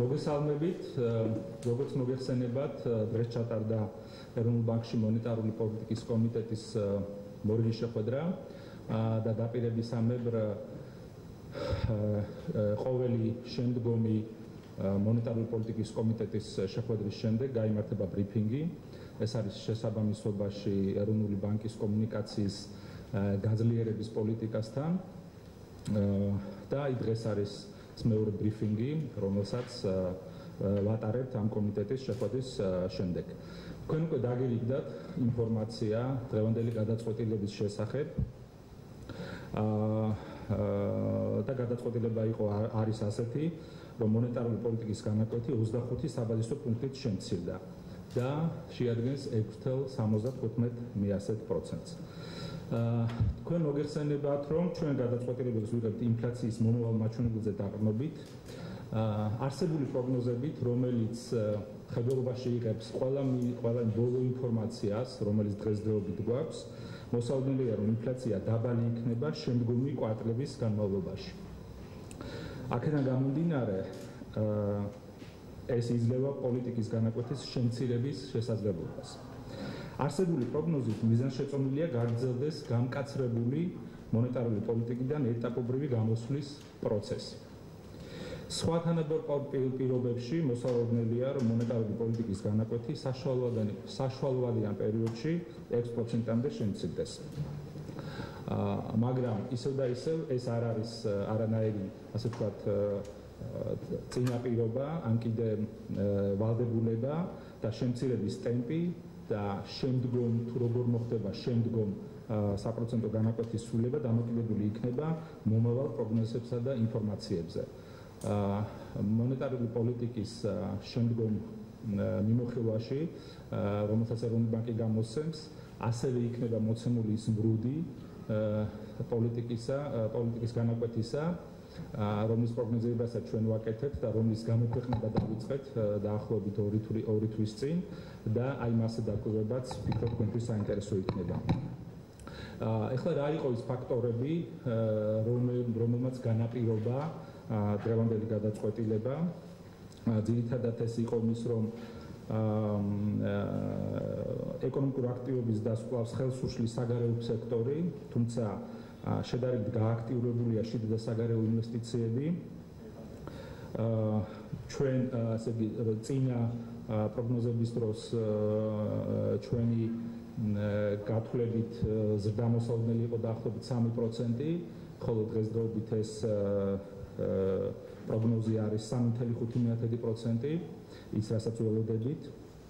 მოგესალმებით, როგორც მოგეხსენებათ, დღეს ჩატარდა ეროვნულ ბანკში მონეტარული პოლიტიკის კომიტეტის მორიგი შეხვედრა და დაპირებისამებრ ყოველი შემდგომი მონეტარული პოლიტიკის კომიტეტის შეხვედრის შემდეგ გაიმართება ბრიფინგი. ეს არის შესაბამისობაში ეროვნული ბანკის კომუნიკაციის გაძლიერების პოლიტიკასთან და დღეს არის მეორე ბრიფინგი, რომელსაც ვატარებთ ამ კომიტეტის შეხვედრის შემდეგ. თქვენ უკვე დაგირიგდათ ინფორმაცია დღევანდელი გადაწყვეტილების შესახებ. და გადაწყვეტილება არის ასეთი, რომ მონეტარული პოლიტიკის განაკვეთი 25 საბაზისო პუნქტით შემცირდა და შეადგენს 6.75%. თქვენ მოგეხსენებათ, რომ ჩვენ გადაწყვეტილებებს ვიღებთ ინფლაციის მომავალ მაჩვენებელზე დაყრდნობით, არსებული პროგნოზებით, რომელიც ხელოვნებაში იღებს ყველა ბოლო ინფორმაციას, რომელიც დღესდღეობით გვაქვს, მოსალოდნელია, რომ ინფლაცია დაბალი იქნება შემდგომი კვარტლების განმავლობაში. აქედან გამომდინარე, ეს იძლევა პოლიტიკის განაკვეთის შემცირების შესაძლებლობას. არსებული პროგნოზით მიზანშეწონილია გაგრძელდეს გამკაცრებული მონეტარული პოლიტიკიდან ეტაპობრივი გამოსვლის პროცესი. სხვა თანაბარ პირობებში მოსალოდნელია, რომ მონეტარული პოლიტიკის განაკვეთი საშუალოვან პერიოდში 6%-მდე შემცირდეს. მაგრამ ისევ და ისევ ეს არ არის არანაირი, ასე ვთქვათ, წინაპირობა, ან კიდე ვალდებულება და შემცირების ტემპი და შემდგომ თუ როგორ მოხდება შემდგომ საპროცენტო განაკვეთის სრულება დამოკიდებული იქნება მომავალ პროგნოზებსა და ინფორმაციებზე. მონეტარული პოლიტიკის შემდგომ მიმოხილვაში, რომელსაც ეროვნული ბანკი გამოსცემს, ასევე იქნება მოცემული ის მბრუდი პოლიტიკის განაკვეთისა, რომლის პროგნოზებასაც ჩვენ ვაკეთებთ და რომლის გამოქვეყნება დავიწყეთ დაახლოებით 2 თვის წინ და აი მასზე დაკვირვებაც ვფიქრობ თქვენთვის საინტერესო იქნება. ეხლა რა იყო ის ფაქტორები, რომელმაც განაპირობა დღევანდელი გადაწყვეტილება? ძირითადად ეს იყო ის, რომ ეკონომიკური აქტივობის დასკვლავს ხელს უშლის საგარეო სექტორი, თუმცა შედარებით გააქტიურებულია შიდა და საგარეო ინვესტიციები. ჩვენ ასე იგი წინა პროგნოზების დროს ჩვენი გათვლებით ზრდა მოსალოდნელი იყო დაახლოებით 3%, ხოლო დღესდღეობით ეს პროგნოზი არის 3.5%, ის რასაც ველოდებით.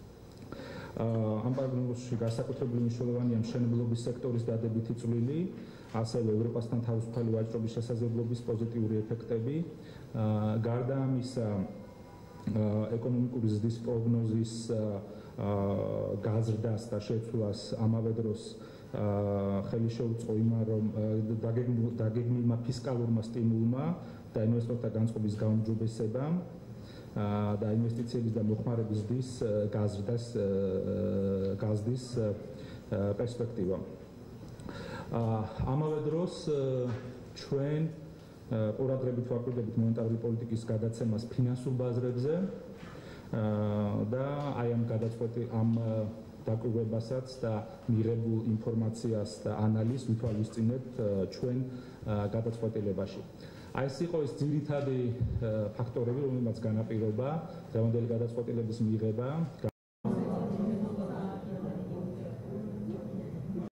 ამ პროგნოზში განსაკუთრებული მნიშვნელოვანია მშენებლობის სექტორის დადებითი წვლილი, ასევე ევროპასთან თავისუფალი ვაჭრობის შესაძლებლობის პოზიტიური ეფექტები. გარდა ამისა, ეკონომიკური ზრდის პროგნოზის გაზრდას და შეცვლას ამავე დროს ხელი შეუწყო იმან, რომ დაგეგმილმა ფისკალურმა სტიმულმა და ინვესტორთა განწყობის გაუმჯობესებამ და ინვესტიციების და მოხმარების ზრდის გაზრდის პერსპექტივამ. ამავე დროს ჩვენ ყურადღებით ვაკეთებთ მონეტარული პოლიტიკის გადაცემას ფინანსურ ბაზრებზე და აი ამ დაკვირვებასაც და მიღებულ ინფორმაციას და ანალიზს ვითვალისწინებთ ჩვენ გადაწყვეტილებაში. აი ეს იყო ის ძირითადი ფაქტორები, რომელმაც განაპირობა დღევანდელი გადაწყვეტილების მიღება,